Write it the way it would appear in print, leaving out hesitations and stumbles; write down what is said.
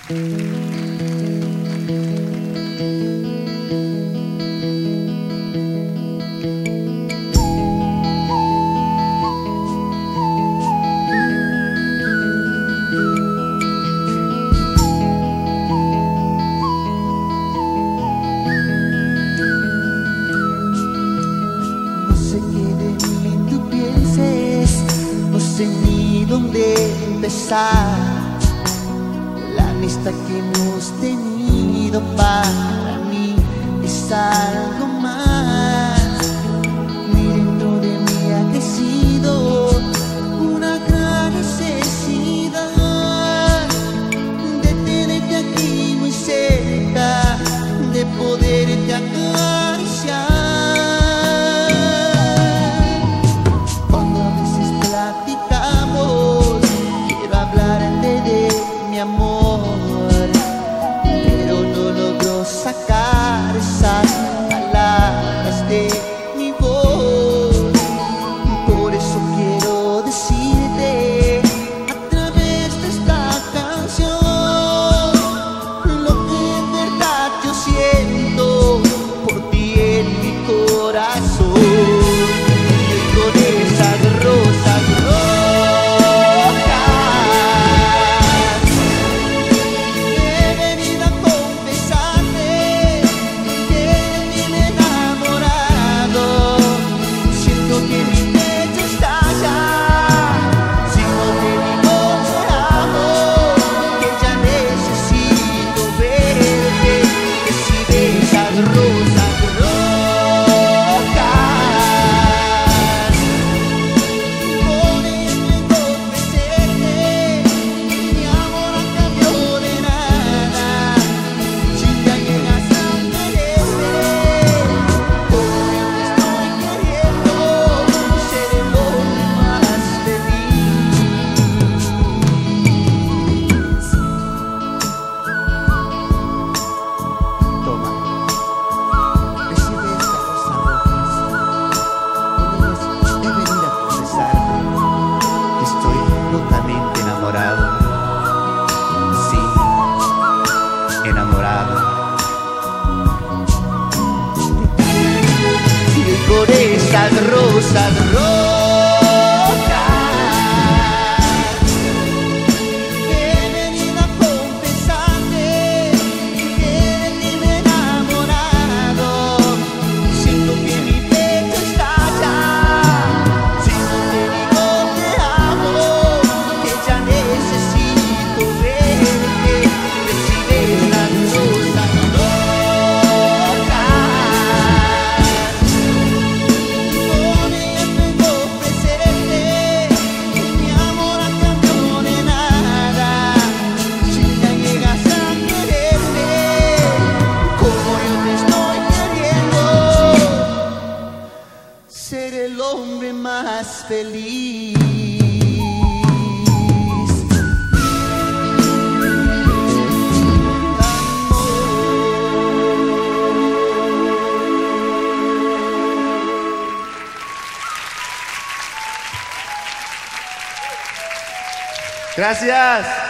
La amistad que hemos tenido para mí es algo más. Y dentro de mí ha crecido una gran necesidad de tenerte aquí muy cerca, de poderte acariciar. Cuando a veces platicamos, hablarte de mi amor, pero no logro sacar esas palabras de mi voz. Por eso quiero decirte a través de esta canción lo que en verdad yo siento por ti en mi corazón. Y con esas rosas por esas rosas rojas. He venido a confesarte que de ti me he enamorado. Siento que mi pecho estalla, siento que digo te amo, que ya necesito verte. Recibe esas rosas rojas. Ser el hombre más feliz. Gracias.